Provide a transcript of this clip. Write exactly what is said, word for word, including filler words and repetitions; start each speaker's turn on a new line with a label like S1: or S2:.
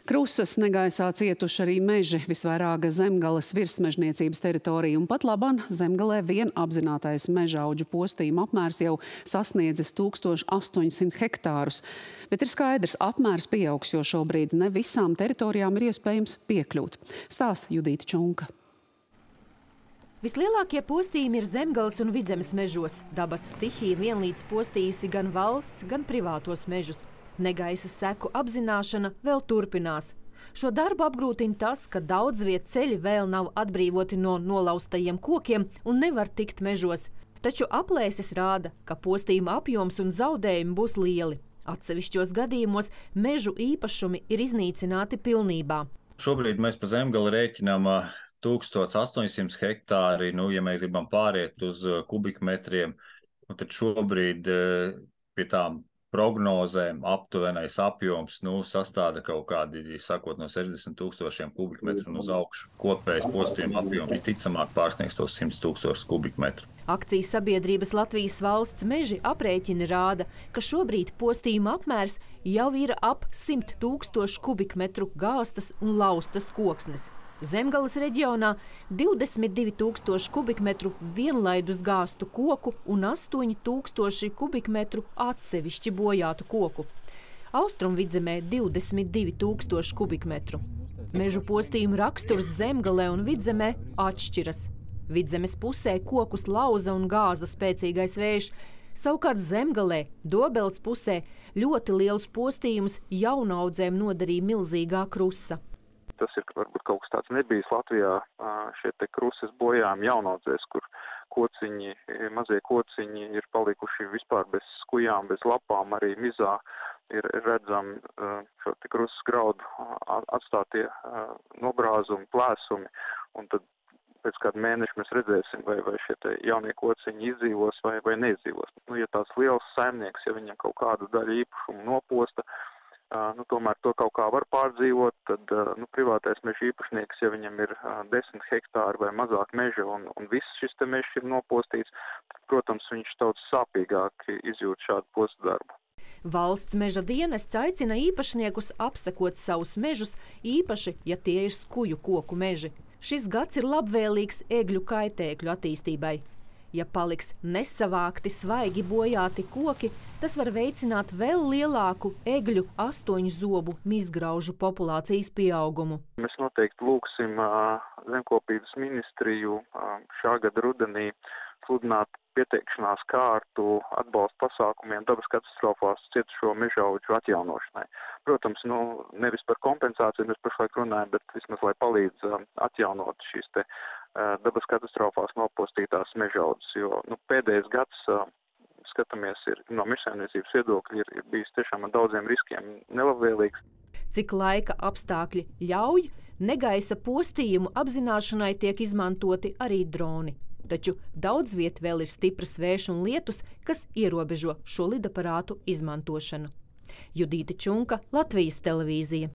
S1: Krusas negaisā cietuši arī meži, visvairāk Zemgales virsmežniecības teritorija, un pat laban Zemgalē vien apzinātais mežauģu postījuma apmērs jau sasniedzis tūkstoš astoņsimt hektārus. Bet ir skaidrs, apmērs pieaugs, jo šobrīd ne visām teritorijām ir iespējams piekļūt. Stāsta Judīta Čunka.
S2: Vislielākie postījumi ir Zemgales un Vidzemes mežos. Dabas stihija vienlīdz postījusi gan valsts, gan privātos mežus. Negaisa seku apzināšana vēl turpinās. Šo darbu apgrūtina tas, ka daudz viet ceļi vēl nav atbrīvoti no nolaustajiem kokiem un nevar tikt mežos. Taču aplēses rāda, ka postījuma apjoms un zaudējumi būs lieli. Atsevišķos gadījumos mežu īpašumi ir iznīcināti pilnībā.
S3: Šobrīd mēs pa Zemgali rēķinām tūkstoš astoņsimt hektāri, nu, ja mēs gribam pāriet uz kubikmetriem, nu, tad šobrīd pie tām prognozēm aptuvenais apjoms nu, sastāda kaut kādi, sakot, no sešdesmit tūkstošiem kubikmetru un uz augšu. Kopējais postījuma apjoms visticamāk pārsniegs tos simt tūkstošus kubikmetru.
S2: Akcijas sabiedrības Latvijas valsts meži aprēķini rāda, ka šobrīd postījuma apmērs jau ir ap simt tūkstošu kubikmetru gāstas un laustas koksnes. Zemgales reģionā divdesmit divi tūkstoši kubikmetru vienlaidus gāstu koku un astoņi tūkstoši kubikmetru atsevišķi bojātu koku. Austrumvidzemē divdesmit divi tūkstoši kubikmetru. Mežu postījumu raksturs Zemgalē un Vidzemē atšķiras. Vidzemes pusē kokus lauza un gāza spēcīgais vējš, savukārt Zemgalē, Dobeles pusē, ļoti liels postījumus jaunaudzēm nodarīja milzīgā krusa.
S4: Tas ir varbūt kaut kas tāds nebijis Latvijā, šie te krusas bojājumi jaunaudzēs, kur kociņi, mazie kociņi ir palikuši vispār bez skujām, bez lapām, arī mizā ir redzami šo te krusas graudu atstātie nobrāzumi, plēsumi, un tad pēc kādu mēnešu mēs redzēsim, vai, vai šie te jaunie kociņi izdzīvos vai, vai neizdzīvos. Nu, ja tāds liels saimnieks, ja viņam kaut kādu daļu īpašumu noposta, Uh, nu, tomēr to kaut kā var pārdzīvot, tad uh, nu, privātais meža īpašnieks, ja viņam ir uh, desmit hektāri vai mazāk meža un, un viss šis te mežs ir nopostīts, tad, protams, viņš daudz sāpīgāk izjūt šādu postu darbu.
S2: Valsts meža dienests aicina īpašniekus apsekot savus mežus, īpaši, ja tie ir skuju koku meži. Šis gads ir labvēlīgs egļu kaitēkļu attīstībai. Ja paliks nesavākti svaigi bojāti koki, tas var veicināt vēl lielāku egļu astoņu zobu mizgraužu populācijas pieaugumu.
S4: Mēs noteikti lūgsim uh, Zemkopības ministriju uh, šā gada rudenī sludināt pieteikšanās kārtu atbalsta pasākumiem dabas katastrofās cietušo mežauģu atjaunošanai. Protams, nu, nevis par kompensāciju mēs pašlaik runājam, bet vismaz, lai palīdz uh, atjaunot šīs te uh, dabas katastrofās nopostītās mežaudzes, jo nu, pēdējais gads, uh, skatāmies, ir no mežsaimniecības viedokļa ir, ir bijis tiešām ar daudziem riskiem nelabvēlīgs.
S2: Cik laika apstākļi ļauj, negaisa postījumu apzināšanai tiek izmantoti arī droni. Taču daudz viet vēl ir stipras vējš un lietus, kas ierobežo šo lidaparātu izmantošanu. Judīta Čunka, Latvijas televīzija.